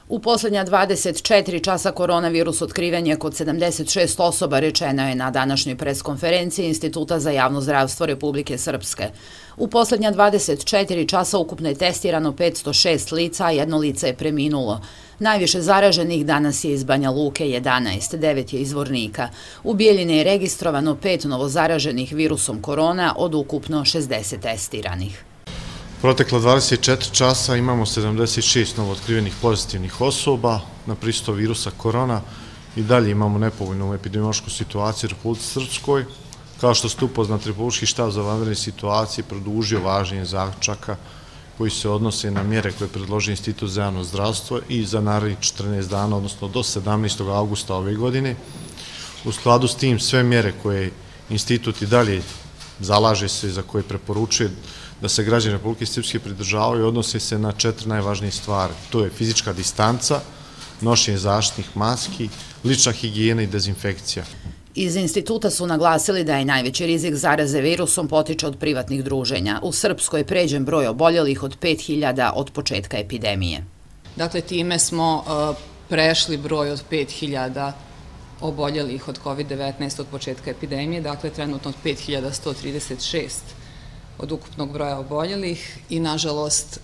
U posljednja 24 časa koronavirus otkriven je kod 76 osoba, rečeno je na današnjoj preskonferenciji Instituta za javno zdravstvo Republike Srpske. U posljednja 24 časa ukupno je testirano 506 lica, a jedno lice je preminulo. Najviše zaraženih danas je iz Banja Luke 11, 9 je iz Zvornika. U Bijeljini je registrovano 5 novozaraženih virusom korona od ukupno 60 testiranih. Protekla 24 časa imamo 76 novootkrivenih pozitivnih osoba na prisustvo virusa korona i dalje imamo nepovoljnu epidemiološku situaciju u Republici Srpskoj. Kao što ste upoznati, Republički štab za vanredne situacije produžio važenje zaključaka koji se odnose na mjere koje predloži Institut za javno zdravstvo i za narednih 14 dana, odnosno do 17. augusta ove godine. U skladu s tim sve mjere koje institut i dalje zalaže se, za koje preporučuje da se građani Republike Srpske pridržavaju, odnose se na 4 najvažnije stvari. To je fizička distanca, nošenje zaštitnih maski, lična higijena i dezinfekcija. Iz instituta su naglasili da je najveći rizik zaraze virusom potiče od privatnih druženja. U Srpskoj je pređen broj oboljelih od 5000 od početka epidemije. Dakle, time smo prešli broj od 5000 oboljelih od COVID-19 od početka epidemije, dakle trenutno od 5136 od ukupnog broja oboljelih i nažalost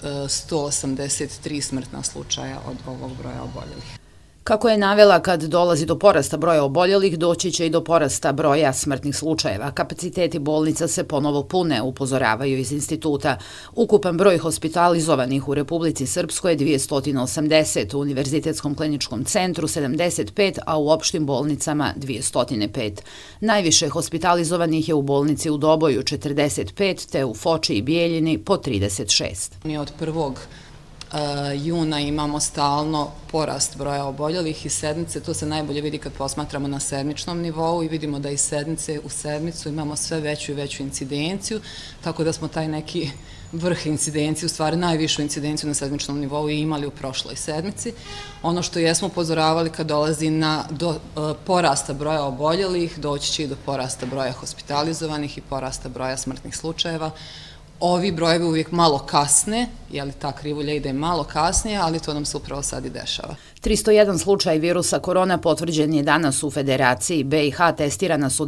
183 smrtna slučaja od ovog broja oboljelih. Kako je navela, kad dolazi do porasta broja oboljelih, doći će i do porasta broja smrtnih slučajeva. Kapaciteti bolnica se ponovo pune, upozoravaju iz instituta. Ukupan broj hospitalizovanih u Republici Srpskoj je 280, u Univerzitetskom kliničkom centru 75, a u opštim bolnicama 205. Najviše hospitalizovanih je u bolnici u Doboju 45, te u Foči i Bijeljini po 36. Mi od 1. juna imamo stalno porast broja oboljelih iz sedmice. To se najbolje vidi kad posmatramo na sedmičnom nivou i vidimo da iz sedmice u sedmicu imamo sve veću i veću incidenciju, tako da smo taj neki vrh incidencije, u stvari najvišu incidenciju na sedmičnom nivou i imali u prošloj sedmici. Ono što jesmo upozoravali kad dolazi do porasta broja oboljelih, doći će i do porasta broja hospitalizovanih i porasta broja smrtnih slučajeva. Ovi brojevi uvijek malo kasne, jer ta krivulja ide malo kasnije, ali to nam se upravo sad i dešava. 301 slučaj virusa korona potvrđen je danas u Federaciji. BiH testirana su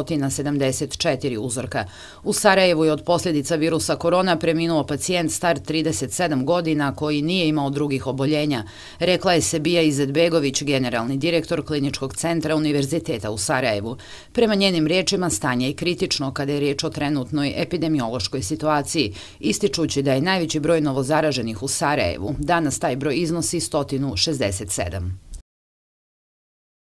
974 uzorka. U Sarajevu je od posljedica virusa korona preminuo pacijent star 37 godina koji nije imao drugih oboljenja, rekla je Sebija Izetbegović, generalni direktor Kliničkog centra Univerziteta u Sarajevu. Prema njenim riječima, stanje je kritično kada je riječ o trenutnoj epidemiološkoj situaciji, ističući da je najveći broj novozaraženih u Sarajevu. Danas taj broj iznosi 167.